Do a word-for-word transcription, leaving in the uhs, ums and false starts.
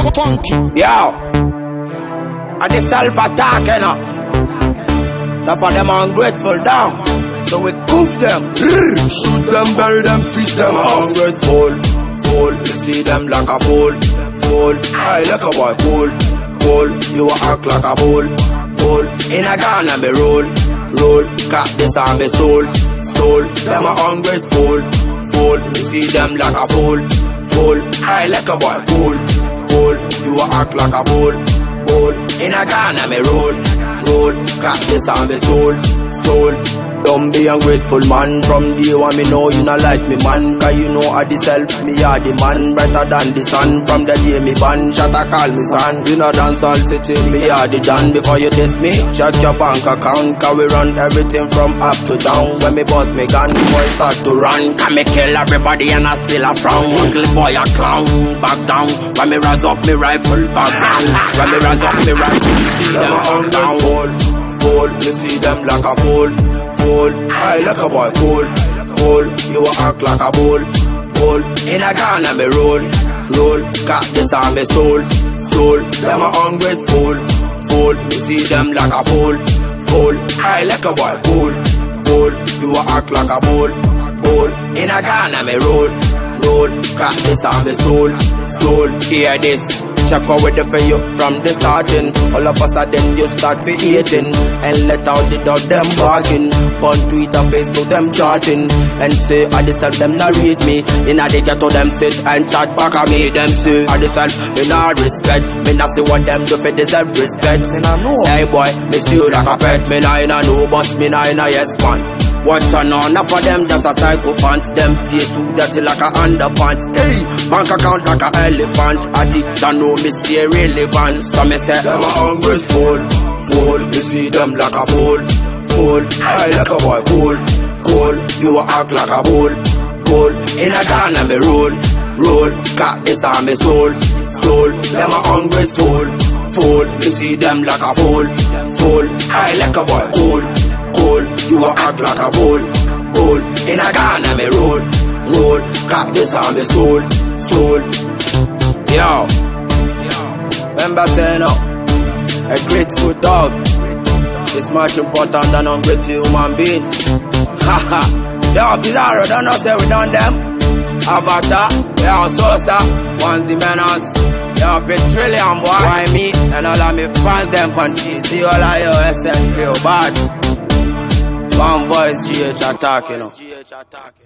funky. Yo, Addi Self attacking up. That's for them ungrateful down. So we goof them, shoot them, bury them, fish them. Ungrateful, fool. You see them like a fool, fool. I like a boy, fool, fool. You act like a fool, fool. In a Ghana me roll, roll. Got this on me soul, stole. Them a ungrateful, fool. You see them like a fool, fool. I like a boy, fool, fool. You act like a fool, fool. In a Ghana me roll, roll. Got this on me soul, stole. Don't be ungrateful man, from day one me know you not like me man. Cause you know Addi Self, me are the man, brighter than the sun. From the day me ban, shut a call me son. You know dancehall city, me are the John. Before you diss me, check your bank account. Cause we run everything from up to down. When me boss me gun, boy start to run. Can me kill everybody and I still a frown. Uncle boy a clown, back down. When me rise up me rifle, back down. When me rise up me rifle, see them back down. Fool, you see them like a fool, fool. I like a boy, fool, fool. You act like a bull, bull. In a Ghana me roll, roll. Got this on me soul, stole. Them a ungrateful, fool. You see them like a fool, fool. I like a boy, fool, fool. You act like a bull, bull. In a Ghana me roll, roll. Got this on me soul, stole. Hear this. Check out with the for you from the starting. All of a sudden you start for eating and let out the dogs them barking. On Twitter, Facebook them charting and say Addi Self them not read me. In a they get to them sit and chat back at me. Them say Addi Self me not respect. Me not see what them do for deserve respect. Me not know. Hey boy, me see you like a pet. Me not in a no boss, me not in a yes man. Watch on enough of them just a psychophants. Them face too dirty like a underpants. Hey, bank account like a elephant. Addi don't know me stay relevant. So me say them a ungrateful, fool. You see them like a fool, fool. I like a boy, cool, cool. You act like a bull, bull. In a Ghana me roll, roll. Got this on me soul, stole. Them a ungrateful, fool. You see them like a fool, fool. I like a boy, cool, cool. You act like a bull, bull. In a Ghana me roll, roll. Got this on me soul, stole. Yo, remember saying no, a grateful dog is much important than ungrateful human being. Haha, yo, Bizarro, don't know say we done them. Avatar, yo, Sosa, once the menace. Yo, Petrillion boy, why me and all of me fans them confused. See all of you S M real bad. One voice G H attack, you know.